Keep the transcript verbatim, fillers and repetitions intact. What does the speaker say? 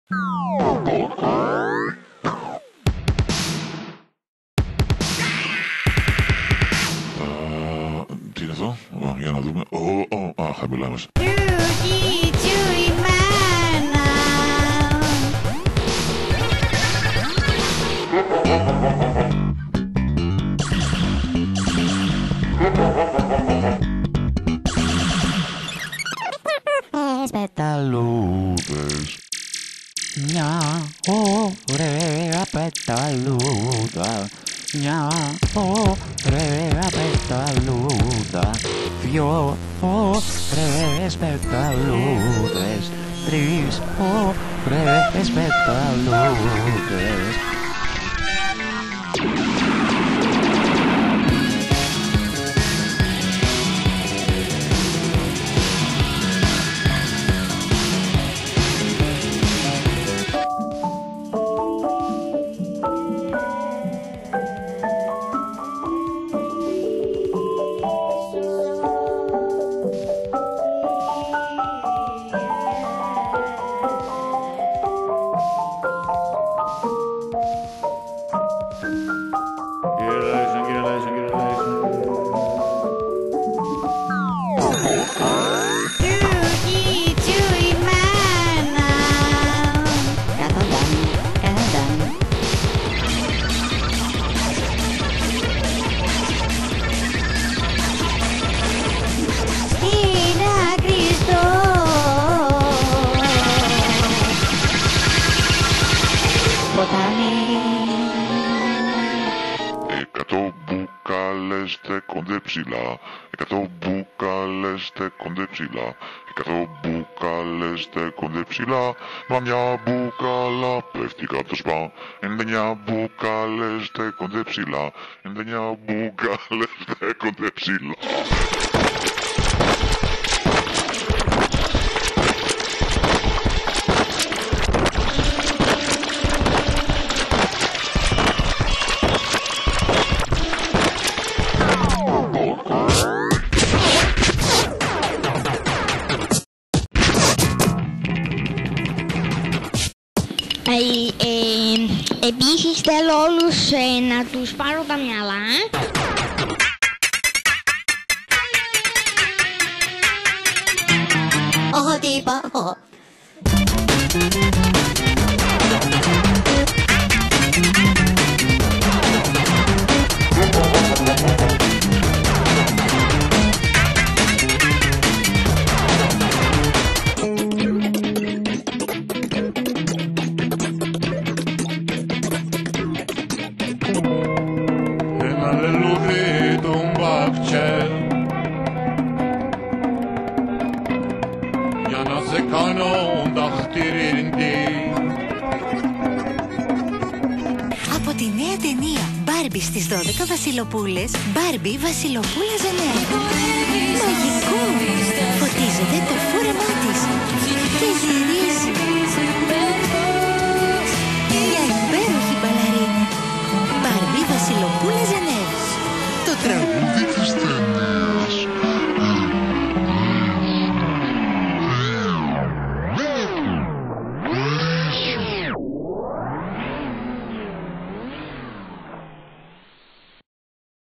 Τι είναι αυτό, για να δούμε. Α, χαμηλά μας. Πεταλούδες. Μια ωραία πεταλούδα. Μια ωραία πεταλούδα. Δυο ωραίες πεταλούδες. Τρεις ωραίες πεταλούδες. Εκατό μπουκάλες στέκονται ψηλά. Εκατό μπουκάλες στέκονται ψηλά. Εκατό μπουκάλες στέκονται ψηλά. Μα μια μπουκάλα πέφτει κάτω το σπα. ενενήντα εννιά μπουκάλες στέκονται ψηλά. ενενήντα εννιά μπουκάλες στέκονται ψηλά. Ε, ε, επίσης θέλω όλους ε, να τους πάρω τα μυαλά. Ω, τι είπα, ω. Από τη νέα ταινία Μπάρμπι στις δώδεκα Βασιλοπούλες, Μπάρμπι Βασιλοπούλα Ζενέα. Μαγικό!